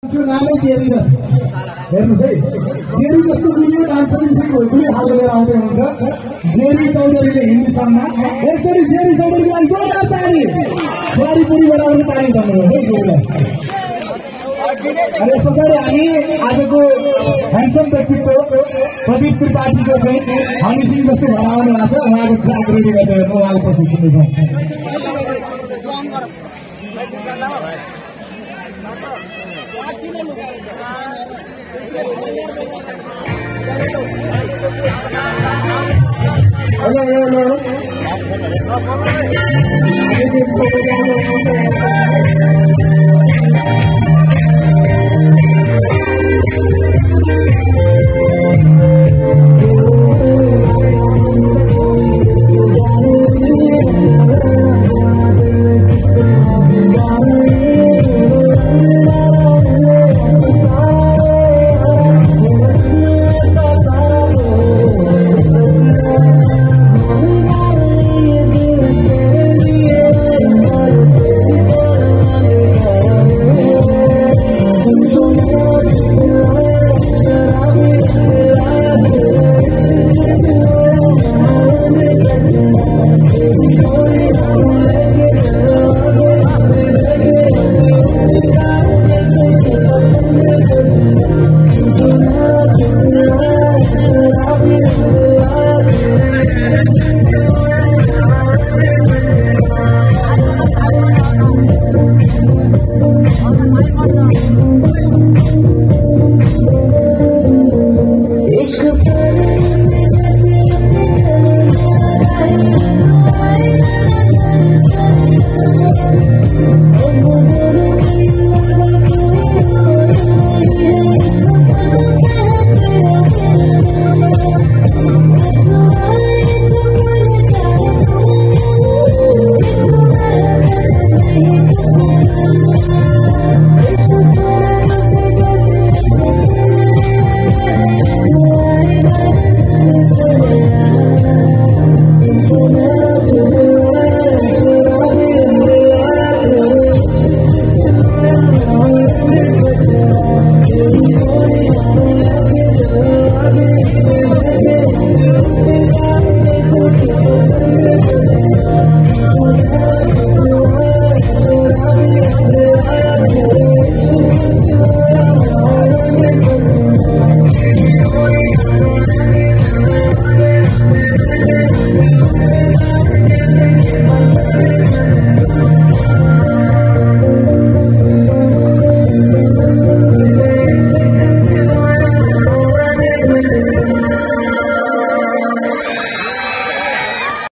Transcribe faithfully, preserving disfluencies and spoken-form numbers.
नामै जेरी जस्तो हेर्नुहोस् है जेरी जस्तो कुनै डान्स पनि कुनै खालको लिएर आउँदै हुन्छ जेरी चौधरीले हिन्दी सङ्गमा एकचोटि जेरी चौधरीको लागि जोरदार ताली बुहारीपुरी बराबर ताली भन्नुभयो है जेरीलाई अनि यसरी हामी आजको ह्यान्डसम व्यक्तित्व प्रदीप त्रिपाठीको चाहिँ हामी सिंह जस्तो भनाउनु भएको छ उहाँको ट्र्याक रेडी गरेर उहाँले पछि सुन्दैछौँ Hello, hello, hello.